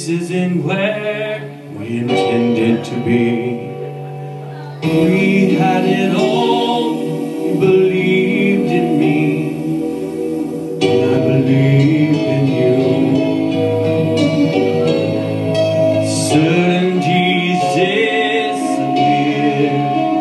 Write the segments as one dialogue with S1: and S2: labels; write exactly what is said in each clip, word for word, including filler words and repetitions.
S1: This isn't where we intended to be. We had it all, you believed in me, and I believed in you. Certainties disappear.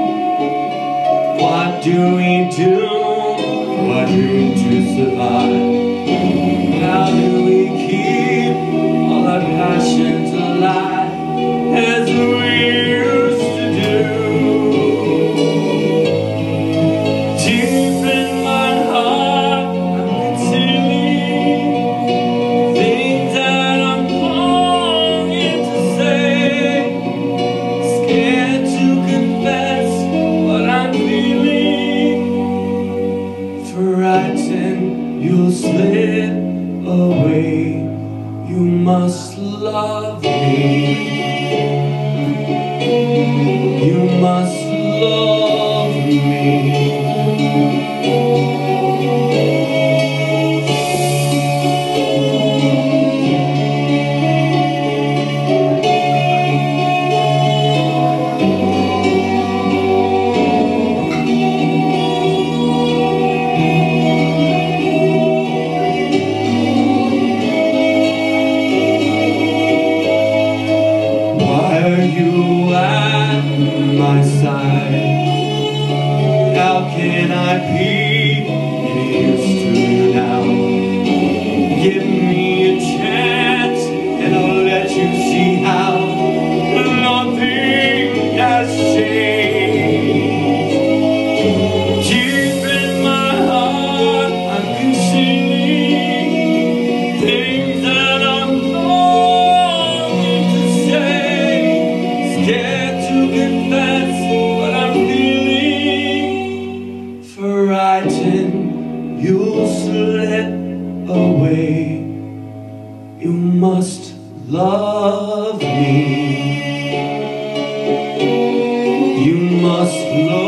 S1: What do we do? What do to survive? How do we keep all our passions alive as we used to do? Deep in my heart, I'm concealing things that I'm longing to say, scared to confess what I'm feeling. Frightened you'll slip away. You must love me. You must love me. You at my side, how can I be any use to you now? Give me a chance and I'll let you see how nothing has changed. Deep in my heart I'm concealing things that I'm longing to say, scared to confess what I'm feeling. Frightened you'll slip away. You must love me. You must love me.